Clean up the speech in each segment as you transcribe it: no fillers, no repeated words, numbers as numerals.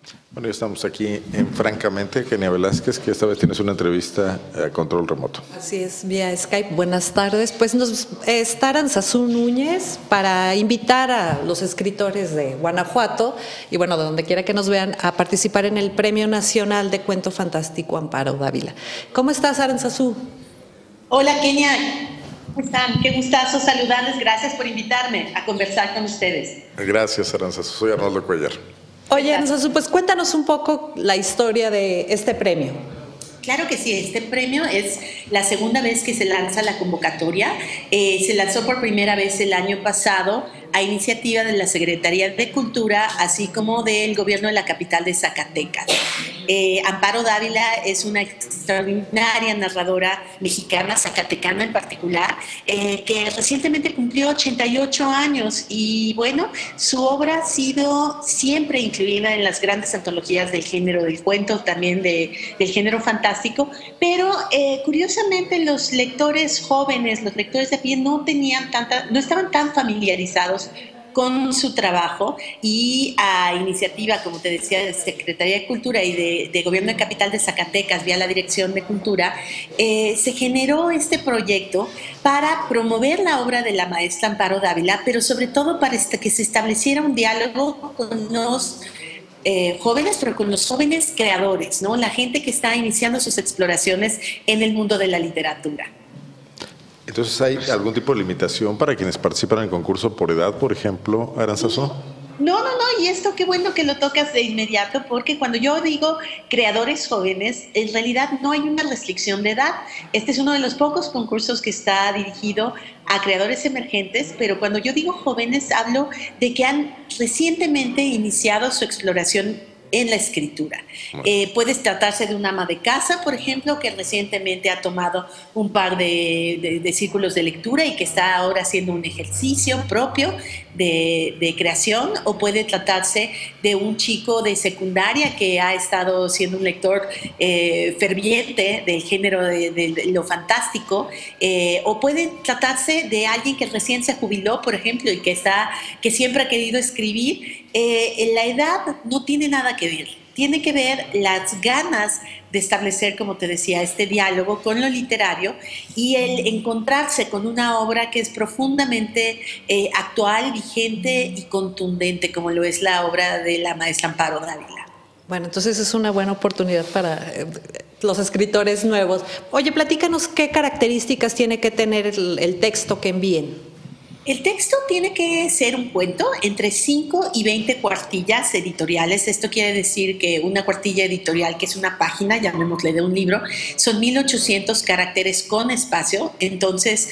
Bueno, ya estamos aquí en Francamente, Kenia Velázquez, que esta vez tienes una entrevista a control remoto. Así es, vía Skype. Buenas tardes. Pues está Aranzazú Núñez para invitar a los escritores de Guanajuato y bueno, de donde quiera que nos vean, a participar en el Premio Nacional de Cuento Fantástico Amparo Dávila. ¿Cómo estás, Aranzazú? Hola, Kenia. ¿Cómo están? Qué gustazo saludarles. Gracias por invitarme a conversar con ustedes. Gracias, Aranzazú. Soy Arnoldo Cuellar. Oye, Aranzazú, pues cuéntanos un poco la historia de este premio. Claro que sí, este premio es la segunda vez que se lanza la convocatoria. Se lanzó por primera vez el año pasado a iniciativa de la Secretaría de Cultura, así como del gobierno de la capital de Zacatecas. Amparo Dávila es una extraordinaria narradora mexicana, zacatecana en particular, que recientemente cumplió 88 años y bueno, su obra ha sido siempre incluida en las grandes antologías del género del cuento, también del género fantástico, pero curiosamente los lectores jóvenes, los lectores de a pie no estaban tan familiarizados con su trabajo y a iniciativa, como te decía, de Secretaría de Cultura y de Gobierno de Capital de Zacatecas, vía la Dirección de Cultura, se generó este proyecto para promover la obra de la maestra Amparo Dávila, pero sobre todo para que se estableciera un diálogo con los jóvenes, pero con los jóvenes creadores, ¿no? La gente que está iniciando sus exploraciones en el mundo de la literatura. Entonces, ¿hay algún tipo de limitación para quienes participan en el concurso por edad, por ejemplo, Aranzazú? No, y esto qué bueno que lo tocas de inmediato, porque cuando yo digo creadores jóvenes, en realidad no hay una restricción de edad. Este es uno de los pocos concursos que está dirigido a creadores emergentes, pero cuando yo digo jóvenes, hablo de que han recientemente iniciado su exploración en la escritura. Puede tratarse de una ama de casa, por ejemplo, que recientemente ha tomado un par de círculos de lectura y que está ahora haciendo un ejercicio propio de creación, o puede tratarse de un chico de secundaria que ha estado siendo un lector ferviente del género de lo fantástico, o puede tratarse de alguien que recién se jubiló, por ejemplo, y que siempre ha querido escribir. La edad no tiene nada que ver, tiene que ver las ganas de establecer, como te decía, este diálogo con lo literario y el encontrarse con una obra que es profundamente actual, vigente y contundente, como lo es la obra de la maestra Amparo Dávila. Bueno, entonces es una buena oportunidad para los escritores nuevos. Oye, platícanos qué características tiene que tener el texto que envíen. El texto tiene que ser un cuento entre 5 y 20 cuartillas editoriales. Esto quiere decir que una cuartilla editorial, que es una página, llamémosle, de un libro, son 1800 caracteres con espacio. Entonces,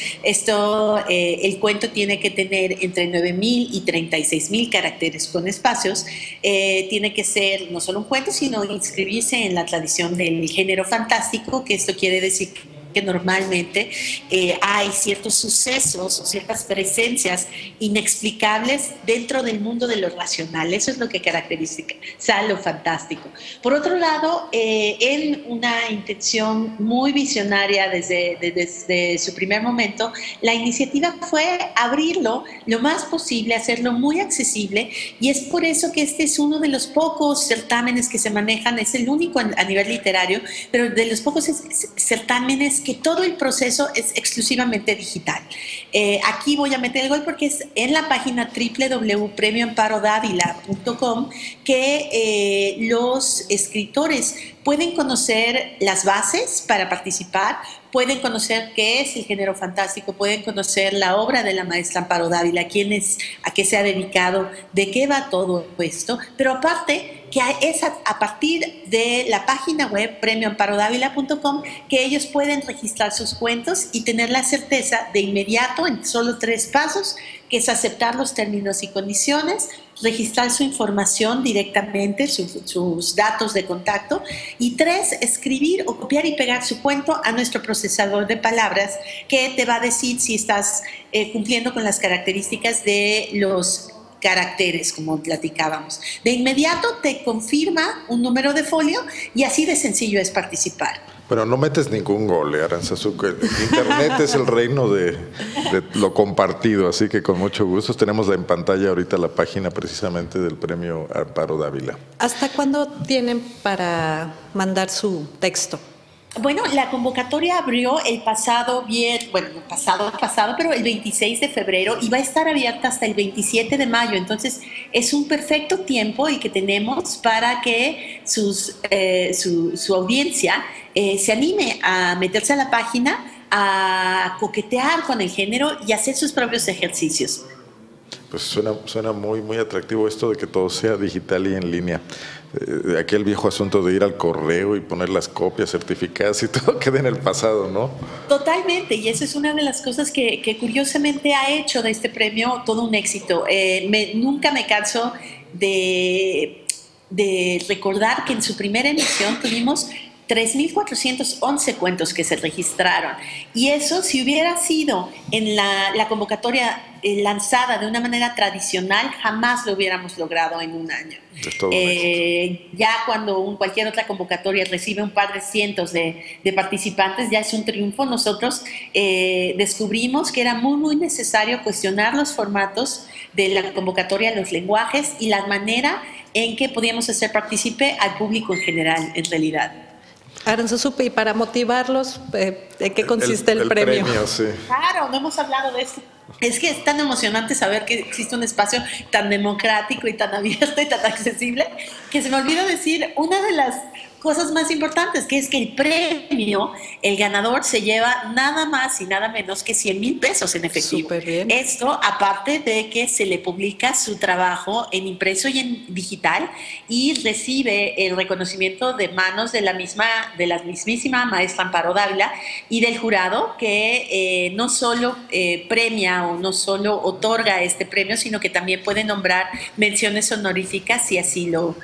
el cuento tiene que tener entre 9000 y 36000 caracteres con espacios. Tiene que ser no solo un cuento, sino inscribirse en la tradición del género fantástico, que esto quiere decir que normalmente hay ciertos sucesos o ciertas presencias inexplicables dentro del mundo de lo racional. Eso es lo que caracteriza lo fantástico. Por otro lado, en una intención muy visionaria desde su primer momento, la iniciativa fue abrirlo lo más posible, hacerlo muy accesible, y es por eso que este es uno de los pocos certámenes que se manejan, es el único a nivel literario, pero de los pocos certámenes que todo el proceso es exclusivamente digital. Aquí voy a meter el gol porque es en la página www.premioamparodavila.com que los escritores pueden conocer las bases para participar, pueden conocer qué es el género fantástico, pueden conocer la obra de la maestra Amparo Dávila, a qué se ha dedicado, de qué va todo esto, pero aparte que es a partir de la página web premioamparodavila.com que ellos pueden registrar sus cuentos y tener la certeza de inmediato, en solo 3 pasos, que es aceptar los términos y condiciones, registrar su información directamente, sus datos de contacto, y 3, escribir o copiar y pegar su cuento a nuestro procesador de palabras, que te va a decir si estás cumpliendo con las características de los caracteres, como platicábamos. De inmediato te confirma un número de folio y así de sencillo es participar. Pero no metes ningún gol, Arantzazu. Internet es el reino de lo compartido, así que con mucho gusto. Tenemos en pantalla ahorita la página precisamente del Premio Amparo Dávila. ¿Hasta cuándo tienen para mandar su texto? Bueno, la convocatoria abrió el pasado, pero el 26 de febrero y va a estar abierta hasta el 27 de mayo. Entonces, es un perfecto tiempo el que tenemos para que su audiencia se anime a meterse a la página, a coquetear con el género y hacer sus propios ejercicios. Pues suena muy, muy atractivo esto de que todo sea digital y en línea. Aquel viejo asunto de ir al correo y poner las copias certificadas y todo queda en el pasado, ¿no? Totalmente, y eso es una de las cosas que curiosamente ha hecho de este premio todo un éxito. Nunca me canso de recordar que en su primera emisión tuvimos 3.411 cuentos que se registraron. Y eso, si hubiera sido en la convocatoria lanzada de una manera tradicional, jamás lo hubiéramos logrado en un año. Ya cuando cualquier otra convocatoria recibe un par de cientos de participantes, ya es un triunfo. Nosotros descubrimos que era muy, muy necesario cuestionar los formatos de la convocatoria, los lenguajes y la manera en que podíamos hacer partícipe al público en general, en realidad. Arantzazu, y para motivarlos, ¿de qué consiste el premio? Sí. Claro, no hemos hablado de esto. Es que es tan emocionante saber que existe un espacio tan democrático y tan abierto y tan accesible que se me olvidó decir una de las cosas más importantes, que es que el premio, el ganador se lleva nada más y nada menos que 100,000 pesos en efectivo. Súper bien. Esto, aparte de que se le publica su trabajo en impreso y en digital y recibe el reconocimiento de manos de la mismísima maestra Amparo Dávila y del jurado que no solo premia o no solo otorga este premio, sino que también puede nombrar menciones honoríficas si así lo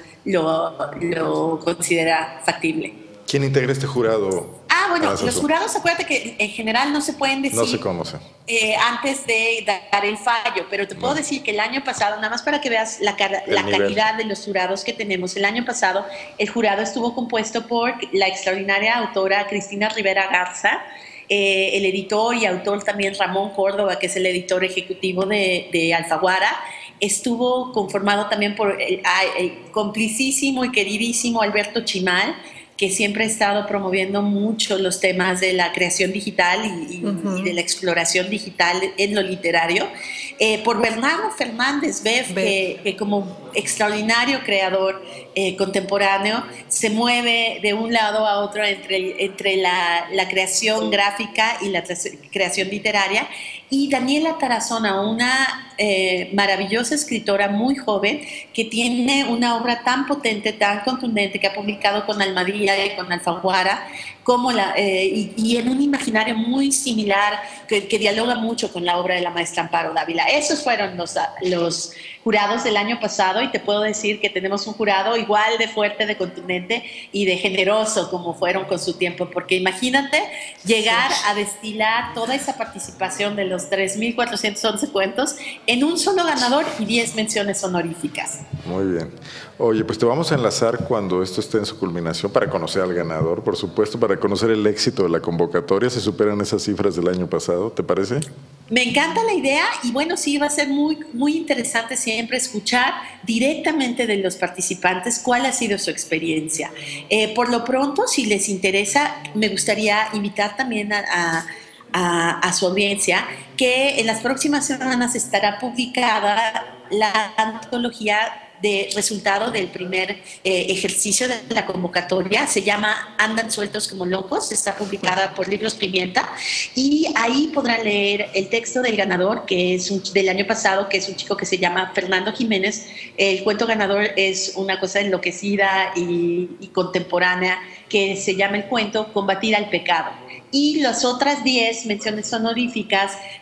considera factible. ¿Quién integra este jurado? Bueno, los jurados, acuérdate que en general no se pueden decir. No se conoce. Antes de dar el fallo, pero te puedo decir que el año pasado, nada más para que veas la calidad de los jurados que tenemos, el año pasado el jurado estuvo compuesto por la extraordinaria autora Cristina Rivera Garza, el editor y autor también Ramón Córdoba, que es el editor ejecutivo de Alfaguara. Estuvo conformado también por el complicísimo y queridísimo Alberto Chimal, que siempre ha estado promoviendo mucho los temas de la creación digital y de la exploración digital en lo literario. Por Bernardo Fernández Beff, que como extraordinario creador contemporáneo se mueve de un lado a otro entre la creación gráfica y la creación literaria. Y Daniela Tarazona, una maravillosa escritora muy joven que tiene una obra tan potente, tan contundente, que ha publicado con Almadía y con Alfaguara, y en un imaginario muy similar que dialoga mucho con la obra de la maestra Amparo Dávila. Esos fueron los jurados del año pasado, y te puedo decir que tenemos un jurado igual de fuerte, de contundente y de generoso como fueron con su tiempo, porque imagínate llegar a destilar toda esa participación de los 3.411 cuentos en un solo ganador y 10 menciones honoríficas. Muy bien. Oye, pues te vamos a enlazar cuando esto esté en su culminación para conocer al ganador, por supuesto, para conocer el éxito de la convocatoria. Se superan esas cifras del año pasado, ¿te parece? Me encanta la idea y bueno, sí, va a ser muy, muy interesante siempre escuchar directamente de los participantes cuál ha sido su experiencia. Por lo pronto, si les interesa, me gustaría invitar también a su audiencia que en las próximas semanas estará publicada la antología de resultado del primer ejercicio de la convocatoria. Se llama Andan sueltos como locos, está publicada por Libros Pimienta, y ahí podrán leer el texto del ganador, que es del año pasado, que es un chico que se llama Fernando Jiménez. El cuento ganador es una cosa enloquecida y contemporánea que se llama el cuento Combatir al pecado. Y las otras 10 menciones honoríficas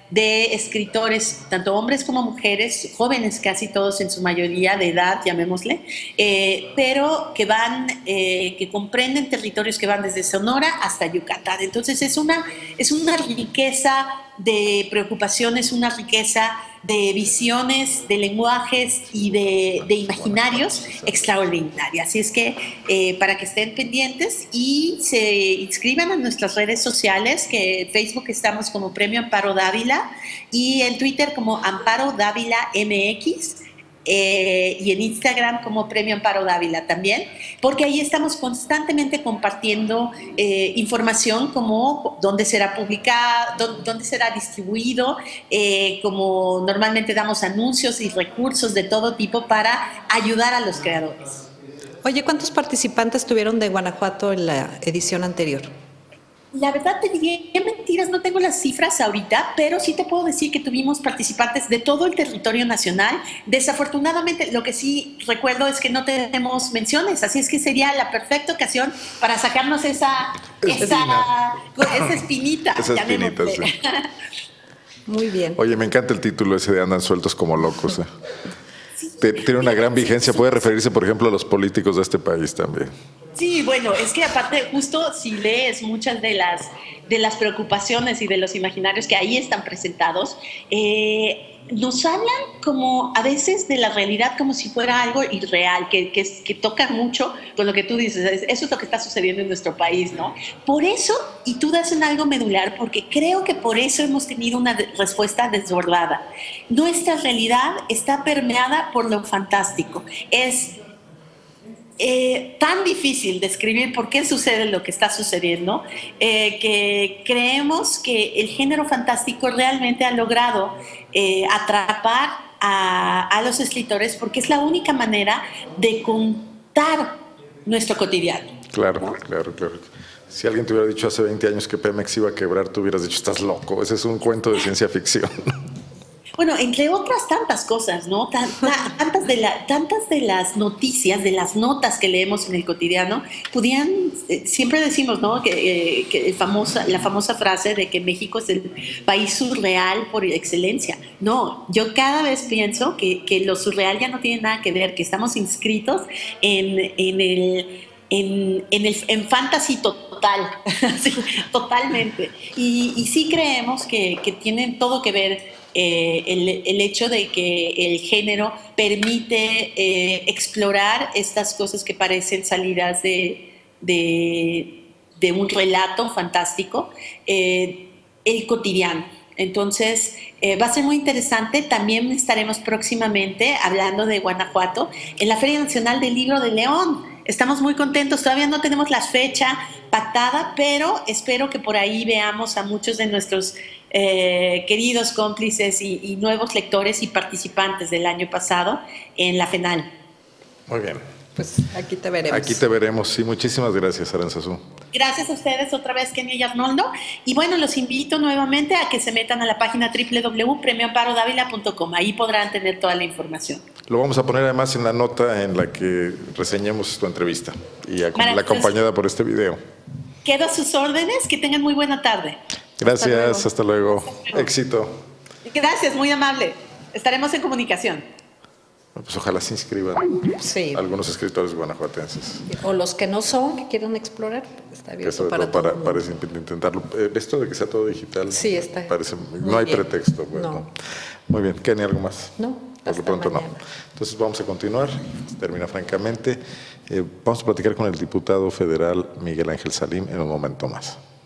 de escritores, tanto hombres como mujeres, jóvenes casi todos en su mayoría de edad, llamémosle, pero que que comprenden territorios que van desde Sonora hasta Yucatán. Entonces es una riqueza de preocupaciones, una riqueza de visiones, de lenguajes y de imaginarios extraordinaria. Así es que para que estén pendientes y se inscriban a nuestras redes sociales, que en Facebook estamos como Premio Amparo Dávila y en Twitter como Amparo Dávila MX. Y en Instagram como Premio Amparo Dávila también, porque ahí estamos constantemente compartiendo información como dónde será publicado, dónde será distribuido, como normalmente damos anuncios y recursos de todo tipo para ayudar a los creadores. Oye, ¿cuántos participantes tuvieron de Guanajuato en la edición anterior? La verdad te diría mentiras, no tengo las cifras ahorita, pero sí te puedo decir que tuvimos participantes de todo el territorio nacional. Desafortunadamente, lo que sí recuerdo es que no tenemos menciones, así es que sería la perfecta ocasión para sacarnos esa espinita. Esa espinita, sí. Muy bien. Oye, me encanta el título ese de Andan sueltos como locos. Tiene una gran vigencia, puede referirse, por ejemplo, a los políticos de este país también. Sí, bueno, es que aparte justo si lees muchas de las preocupaciones y de los imaginarios que ahí están presentados, nos hablan como a veces de la realidad como si fuera algo irreal, que toca mucho con lo que tú dices. Eso es lo que está sucediendo en nuestro país, ¿no? Por eso, y tú das en algo medular, porque creo que por eso hemos tenido una respuesta desbordada. Nuestra realidad está permeada por lo fantástico. Es tan difícil describir por qué sucede lo que está sucediendo, que creemos que el género fantástico realmente ha logrado atrapar a los escritores, porque es la única manera de contar nuestro cotidiano. Claro, ¿no? Claro. Si alguien te hubiera dicho hace 20 años que Pemex iba a quebrar, tú hubieras dicho, estás loco, ese es un cuento de ciencia ficción. Bueno, entre otras tantas cosas, ¿no? Tantas de las noticias, de las notas que leemos en el cotidiano, siempre decimos, ¿no? Que la famosa frase de que México es el país surreal por excelencia. No, yo cada vez pienso que lo surreal ya no tiene nada que ver, que estamos inscritos en fantasy total, sí, totalmente. Y sí creemos que tienen todo que ver el hecho de que el género permite explorar estas cosas que parecen salidas de un relato fantástico, el cotidiano. Entonces, va a ser muy interesante. También estaremos próximamente hablando de Guanajuato en la Feria Nacional del Libro de León. Estamos muy contentos, todavía no tenemos la fecha pactada, pero espero que por ahí veamos a muchos de nuestros queridos cómplices y nuevos lectores y participantes del año pasado en la FENAL. Muy bien. Pues aquí te veremos. Aquí te veremos, sí. Muchísimas gracias, Aranzazú. Gracias a ustedes otra vez, Kenia y Arnoldo. Y bueno, los invito nuevamente a que se metan a la página www.premioamparodavila.com. Ahí podrán tener toda la información. Lo vamos a poner además en la nota en la que reseñemos tu entrevista y acompañada por este video. Quedo a sus órdenes, que tengan muy buena tarde. Gracias, hasta luego. Éxito. Gracias, muy amable. Estaremos en comunicación. Pues ojalá se inscriban algunos escritores guanajuatenses. O los que no son, que quieran explorar, está abierto para intentarlo. Esto de que sea todo digital, sí, está. No hay pretexto. Pues, no. Muy bien, ¿Kenia, algo más? No, por lo pronto mañana. No. Entonces vamos a continuar, termina francamente. Vamos a platicar con el diputado federal Miguel Ángel Salim en un momento más.